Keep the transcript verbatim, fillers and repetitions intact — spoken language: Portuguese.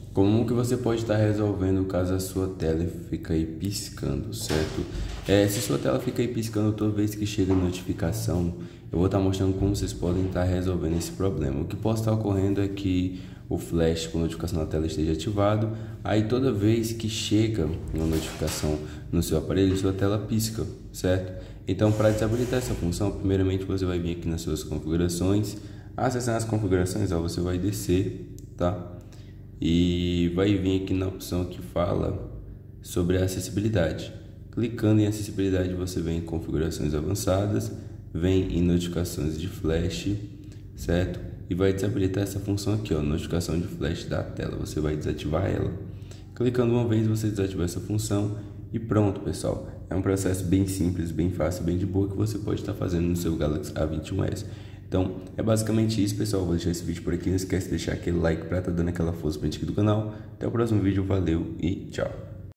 Como que você pode estar resolvendo caso a sua tela fica aí piscando, certo? É, se sua tela fica aí piscando toda vez que chega notificação, eu vou estar mostrando como vocês podem estar resolvendo esse problema. O que pode estar ocorrendo é que o flash com notificação na tela esteja ativado, aí toda vez que chega uma notificação no seu aparelho, sua tela pisca, certo? Então, para desabilitar essa função, primeiramente você vai vir aqui nas suas configurações, acessando as configurações, ó, você vai descer, tá? E vai vir aqui na opção que fala sobre a acessibilidade. Clicando em acessibilidade, você vem em configurações avançadas, vem em notificações de flash, certo? E vai desabilitar essa função aqui, ó, notificação de flash da tela. Você vai desativar ela. Clicando uma vez, você desativa essa função e pronto, pessoal. É um processo bem simples, bem fácil, bem de boa que você pode estar fazendo no seu Galaxy A vinte e um S. Então, é basicamente isso, pessoal. Vou deixar esse vídeo por aqui. Não esquece de deixar aquele like para estar dando aquela força pra gente aqui do canal. Até o próximo vídeo. Valeu e tchau.